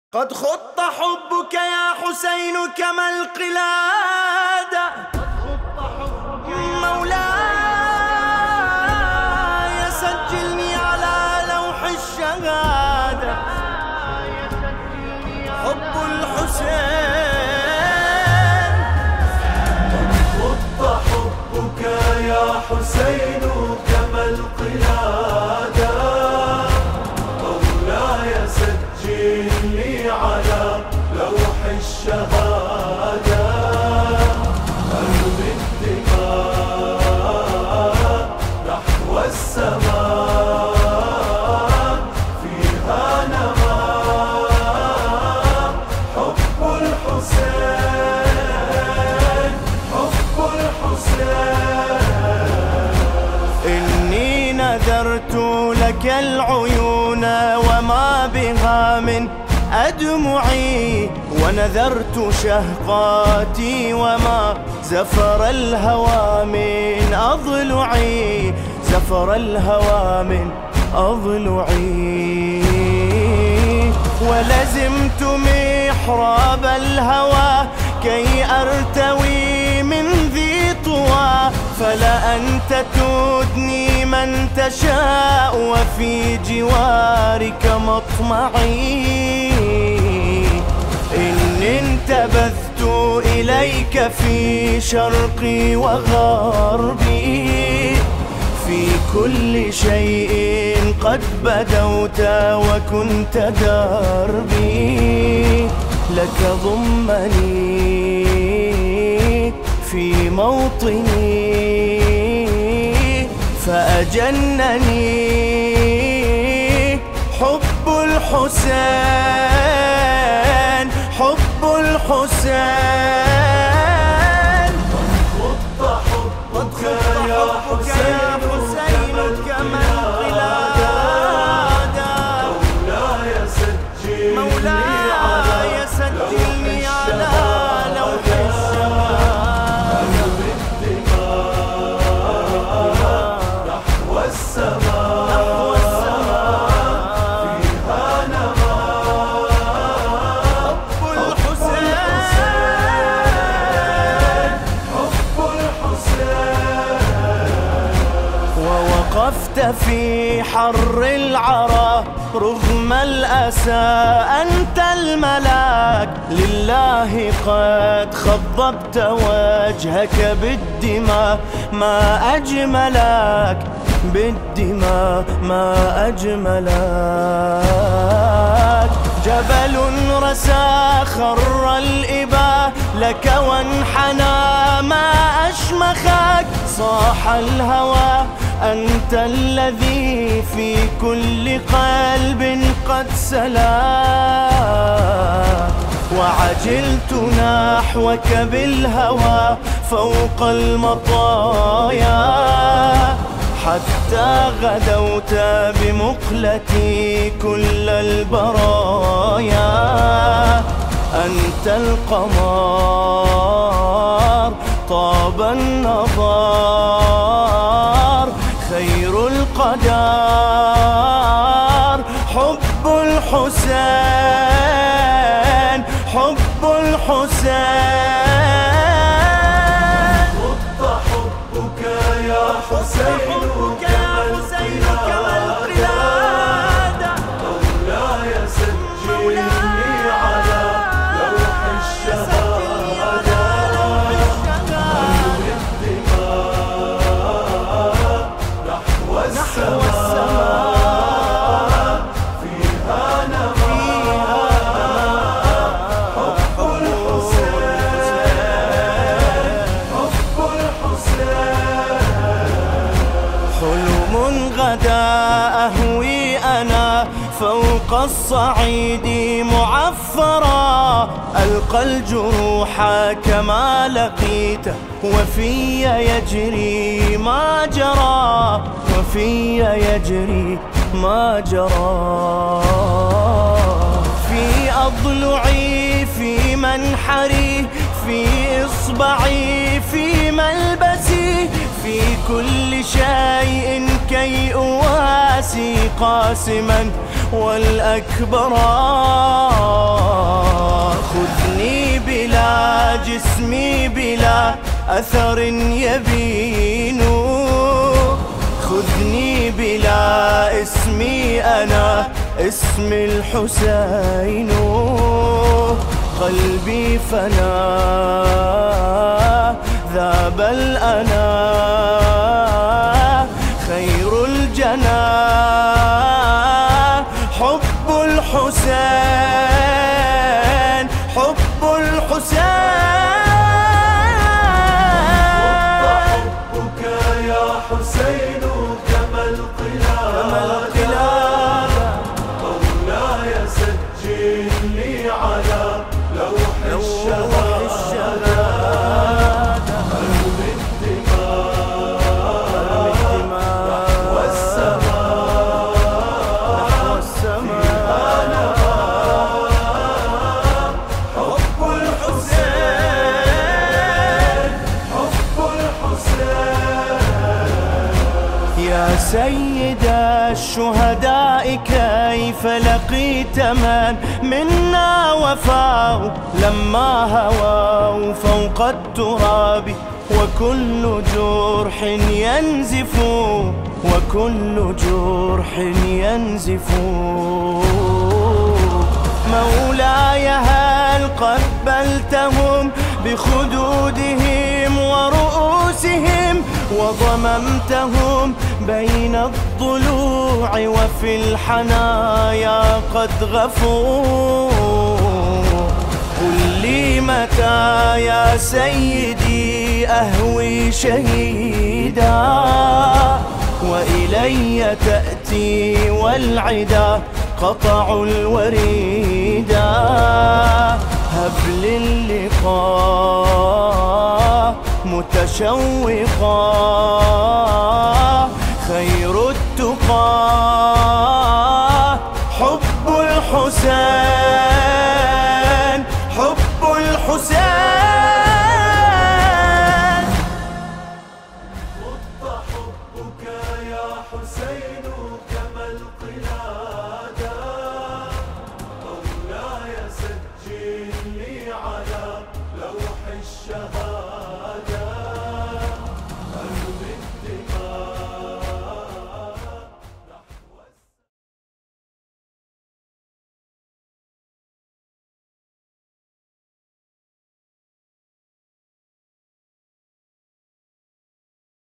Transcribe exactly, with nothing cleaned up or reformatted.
قد خط حبك يا حسين كما القلادة، مولاي سجلني على لوح الشهادة. حب الحسين قد خط حبك يا حسين كما القلادة، مولاي سجلني على لوح الشهادة. أرمي الدماء نحو السماء فيها نماء. حب الحسين حب الحسين. إني نذرت لك العيون وما بها من أدمعي، ونذرت شهقاتي وما زفر الهوى من أضلعي، زفر الهوى من أضلعي. ولزمت محراب الهوى كي أرتوي من ذي طوى، فلا أنت تدني من تشاء وفي جوارك مطمعي. إن انتبذت إليك في شرقي وغربي، في كل شيء قد بدوت وكنت دربي. لك ضمني في موطني فأجنني حب الحسين حب الحسين. خط حبك يا حسين كما القلادة، مولاي سجلني على لوح الشهادة. أرمي الدماء نحو السماء فيها نماء. حب الحسين حب الحسين. ووقفت في حر العرى رغم الأسى أنت الملاك، لله قد خضبت وجهك بالدماء ما أجملك، بالدماء ما أجملك. جبل رسى خر الإباء لك وانحنى ما أشمخك، صاح الهوى أنت الذي في كل قلب قد سلاك. وعجلت نحوك بالهوى فوق المطايا، حتى غدوت بمقلتي كل البرايا. أنت القمر طاب النظر خير القدر. حب الحسين حب الحسين. خط حبك يا حسين كما القلادة، مولاي سجلني على لوح الشهادة. أرمي الدماء نحو السماء فيها نماء. حب الحسين حب الحسين. حلم غدا أهوي أنا فوق الصعيد معفرا، ألقى الجروح كما لقيته وفي يجري ما جرى، وفي يجري ما جرى. في أضلعي في منحري في إصبعي في ملبسي، في كل شيء كي أواسي قاسما والأكبران. خذني بلا جسمي بلا أثر يبين، خذني بلا اسمي أنا اسم الحسين. قلبي فنا ذاب الأنا خير الجنا حب الحسين حب الحسين. حبك يا حسين كما القلادة، مولاي سجلني على لوح الشهادة. أرمي الدماء نحو السماء، فيها نهار. حب الحسين حب الحسين. يا سيد الشهداء كيف لقيت من منا وفاء لما هووا فوق التراب، وكل جرح ينزف وكل جرح ينزف. مولاي هل قبلتهم بخدودهم ورؤوسهم، وضممتهم بين الضلوع وفي الحنايا قد غفوا. قل لي متى يا سيدي أهوي شهيدا، وإلي تأتي والعدا قطعوا الوريدا. هب للقاء متشوقا خير التقى حب الحسين حب الحسين.